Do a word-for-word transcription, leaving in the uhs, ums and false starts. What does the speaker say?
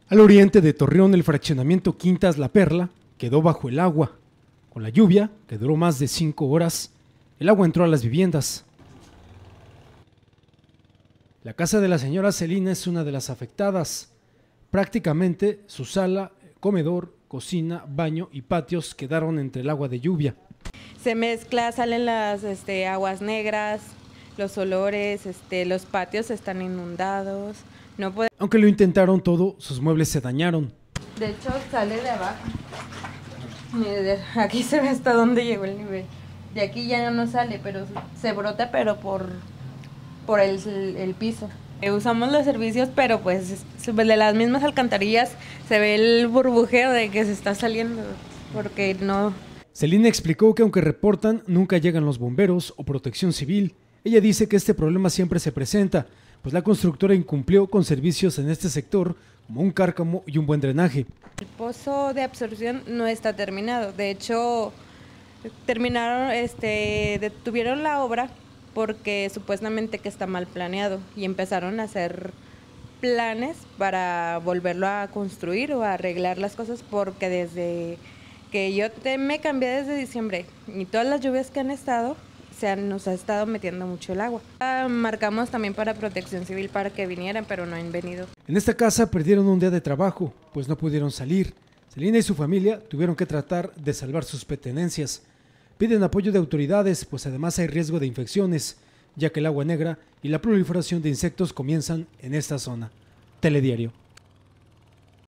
Al oriente de Torreón, el fraccionamiento Quintas La Perla quedó bajo el agua. Con la lluvia, que duró más de cinco horas, el agua entró a las viviendas. La casa de la señora Celina es una de las afectadas. Prácticamente su sala, comedor, cocina, baño y patios quedaron entre el agua de lluvia. Se mezcla, salen las este, aguas negras, los olores, este, los patios están inundados. No puede... Aunque lo intentaron todo, sus muebles se dañaron. De hecho, sale de abajo. Mire, aquí se ve hasta dónde llegó el nivel. De aquí ya no sale, pero se brota, pero por, por el, el piso. Usamos los servicios, pero pues de las mismas alcantarillas se ve el burbujeo de que se está saliendo, porque no... Celina explicó que aunque reportan, nunca llegan los bomberos o protección civil. Ella dice que este problema siempre se presenta, pues la constructora incumplió con servicios en este sector, como un cárcamo y un buen drenaje. El pozo de absorción no está terminado. De hecho, terminaron, este, detuvieron la obra porque supuestamente que está mal planeado y empezaron a hacer planes para volverlo a construir o a arreglar las cosas, porque desde que yo te, me cambié desde diciembre y todas las lluvias que han estado, se han, nos ha estado metiendo mucho el agua. Marcamos también para protección civil para que vinieran, pero no han venido. En esta casa perdieron un día de trabajo, pues no pudieron salir. Celina y su familia tuvieron que tratar de salvar sus pertenencias. Piden apoyo de autoridades, pues además hay riesgo de infecciones, ya que el agua negra y la proliferación de insectos comienzan en esta zona. Telediario.